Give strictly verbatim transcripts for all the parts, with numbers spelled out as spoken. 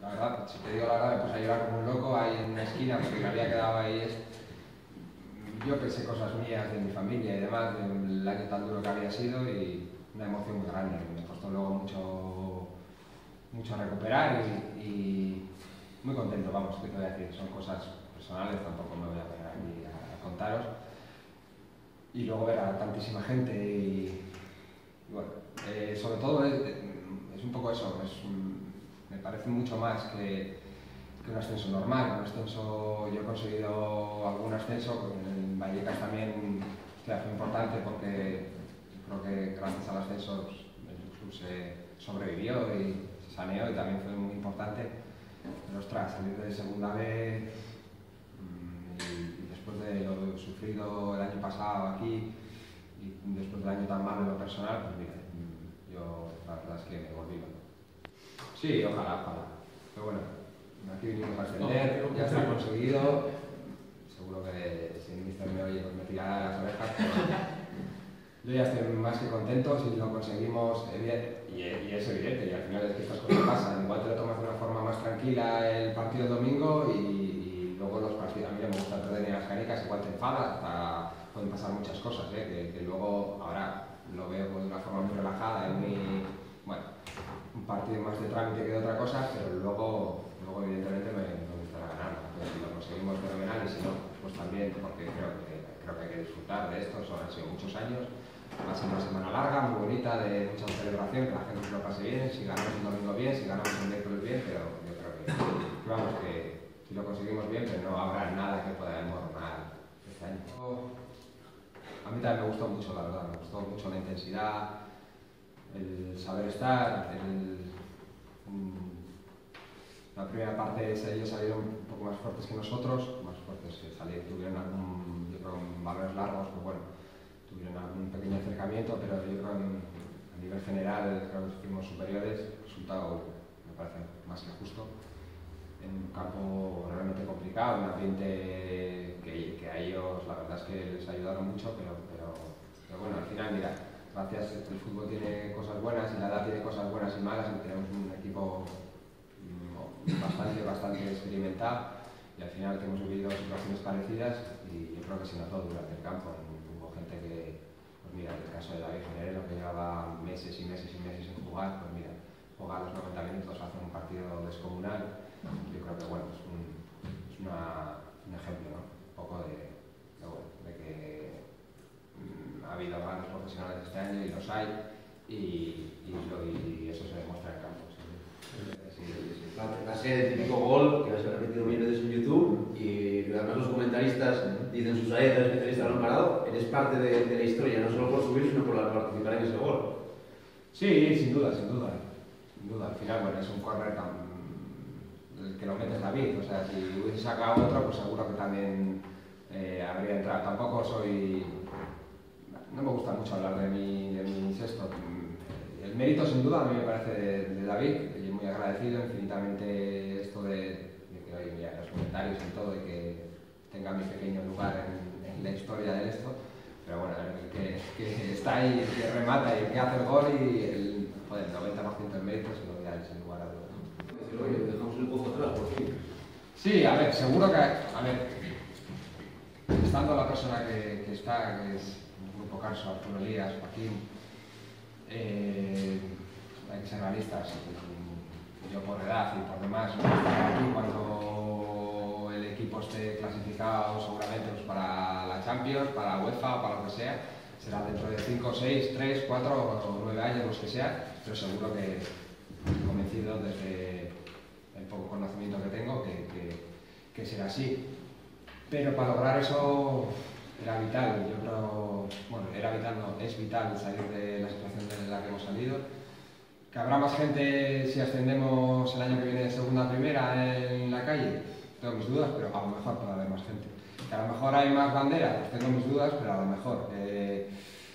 la verdad, si te digo la verdad, me puse a llorar como un loco ahí en una esquina porque me había quedado ahí. Es... Yo pensé cosas mías de mi familia y demás, del año tan duro que había sido y una emoción muy grande. Me costó luego mucho, mucho recuperar y, y muy contento, vamos, ¿qué te voy a decir? Son cosas personales, tampoco me voy a poner aquí a, a contaros. Y luego ver a tantísima gente y, y bueno, eh, sobre todo es, es un poco eso, es un, me parece mucho más que, que un ascenso normal. Un ascenso, yo he conseguido algún ascenso, en Vallecas también fue importante porque creo que gracias al ascenso el club se sobrevivió y se saneó y también fue muy importante. Pero ostras, salir de segunda B y después de lo sufrido el año pasado aquí y después del año tan malo en lo personal, pues mira, yo la verdad es que me volví loco. Sí, ojalá, ojalá. Pero bueno, aquí vinimos a ascender, ya está conseguido. Seguro que si el míster me oye pues me tirará las orejas, pero yo ya estoy más que contento si lo conseguimos, y, y es evidente, y al final es que estas cosas pasan. Igual te lo tomas de una forma más tranquila el partido del domingo y luego los partidos, a mí no me gusta perder ni las canicas, igual te enfadas, hasta pueden pasar muchas cosas, ¿eh? que, que luego ahora lo veo de una forma muy relajada y muy, bueno, un partido más de trámite que de otra cosa, pero luego, luego evidentemente me, me gustará ganar, pues si lo conseguimos fenomenal y si no, pues también, porque creo que, creo que hay que disfrutar de esto, son, han sido muchos años, va a ser una semana larga, muy bonita, de mucha celebración, que la gente se lo pase bien, si ganamos el domingo bien, si ganamos el miércoles bien, pero yo creo que, que vamos, que si lo conseguimos bien, pero no habrá nada que pueda desmoronar este año. A mí también me gustó mucho, la verdad, me gustó mucho la intensidad, el saber estar, el, um, la primera parte ellos salieron un poco más fuertes que nosotros, más fuertes que salieron, tuvieron algún, yo creo, balones largos, pues bueno, tuvieron algún pequeño acercamiento, pero yo creo que a nivel general creo que fuimos superiores, el resultado me parece más que justo. En un campo realmente complicado, un ambiente que, que a ellos la verdad es que les ayudaron mucho, pero, pero, pero bueno, al final mira, gracias, el fútbol tiene cosas buenas y la edad tiene cosas buenas y malas y tenemos un equipo bastante, bastante experimentado y al final que hemos vivido situaciones parecidas y yo creo que se notó durante el campo. Hubo gente que, pues mira, en el caso de David Generero que llevaba meses y meses y meses sin jugar, pues mira, jugar los noventa minutos, hace un partido descomunal. Yo creo que bueno, es un, es una, un ejemplo, ¿no? Un poco de, de, bueno, de que mmm, ha habido grandes profesionales este año y los hay y, y, lo, y eso se demuestra en el campo. ¿Sí? Sí, sí, sí. Va a ser el típico gol que va a ser repetido mil veces en YouTube y además los comentaristas dicen sus saetas, especialistas lo han parado. Eres parte de, de la historia, no solo por subir, sino por participar en ese gol. Sí, sin duda, sin duda. Sin duda, al final, bueno, es un corner tan el que lo metes David, o sea, si hubiese sacado otro, pues seguro que también eh, habría entrado. Tampoco soy... no me gusta mucho hablar de mi, de mi sexto. El mérito, sin duda, a mí me parece de, de David, y muy agradecido infinitamente esto de, de que hoy mira los comentarios y todo, y que tenga mi pequeño lugar en, en la historia de esto, pero bueno, el que, que está ahí, el que remata y el que hace el gol y el, joder, el noventa por ciento del mérito se lo voy a dar sin lugar a dudas. Oye, dejamos el pozo atrás, por fin. Sí, a ver, seguro que, a ver, estando la persona que, que está, que es el Grupo Carso, Arturo Elías, Joaquín, eh, hay que ser realistas, yo por edad y por demás, no estaré aquí cuando el equipo esté clasificado seguramente pues, para la Champions, para la UEFA o para lo que sea, será dentro de cinco, seis, tres, cuatro o nueve años, los que sea, pero seguro que estoy convencido desde el poco conocimiento que tengo que, que, que será así. Pero para lograr eso era vital, yo creo, bueno, era vital, no, es vital salir de la situación de la que hemos salido. Que habrá más gente si ascendemos el año que viene de segunda a primera en la calle, tengo mis dudas, pero a lo mejor puede haber más gente. Que a lo mejor hay más banderas, pues tengo mis dudas, pero a lo mejor. Eh,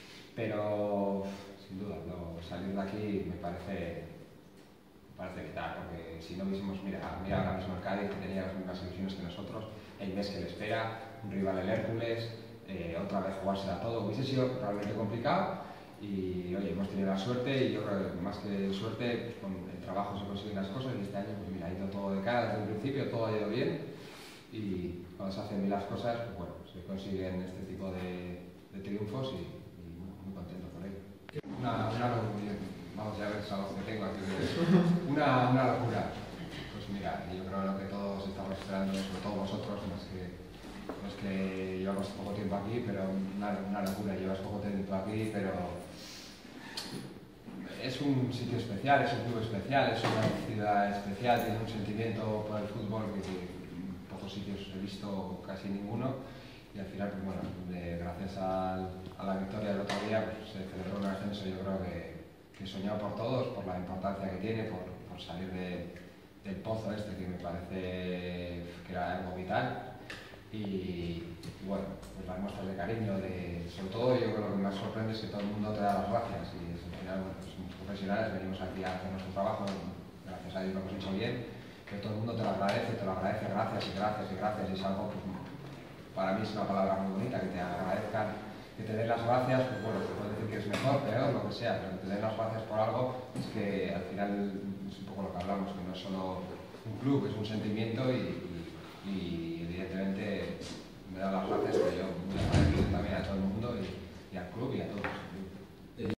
pero sin duda, no, salir de aquí me parece, me parece vital, porque si no hubiésemos, mira, mira ahora mismo el Cádiz, que tenía las mismas ilusiones que nosotros, el mes que le espera, un rival el Hércules, eh, otra vez jugársela todo, hubiese sido realmente complicado. y oye, hemos tenido la suerte y yo creo que más que suerte, pues, con el trabajo se consiguen las cosas y este año pues mira, ha ido todo de cara desde el principio, todo ha ido bien y cuando se hacen bien las cosas, pues bueno, se consiguen este tipo de, de triunfos y, y muy, muy contento por ello. Una, una, vamos ya a ver esa voz que tengo aquí, una, una locura. Pues mira, yo creo que todos estamos esperando, sobre todo vosotros, más que los que llevamos poco tiempo aquí, pero una, una locura, llevas poco tiempo aquí, pero es un sitio especial, es un club especial, es una ciudad especial, tiene un sentimiento por el fútbol que, que en pocos sitios he visto casi ninguno y al final, pues bueno, de, gracias al, a la victoria del otro día, pues, se celebró un ascenso, yo creo que, que soñado por todos, por la importancia que tiene, por, por salir de, del pozo este que me parece que era algo vital. Y, y bueno, pues las muestras de cariño, de, sobre todo yo creo que lo que más sorprende es que todo el mundo te da las gracias y es, al final, bueno, pues somos profesionales, venimos aquí a hacer nuestro trabajo, gracias a Dios lo hemos hecho bien, pero todo el mundo te lo agradece, te lo agradece, gracias y gracias y gracias y es algo, pues, para mí es una palabra muy bonita, que te agradezcan, que te den las gracias, pues bueno, te puedo decir que es mejor, peor, lo que sea, pero que te den las gracias por algo, es que al final es un poco lo que hablamos, que no es solo un club, es un sentimiento y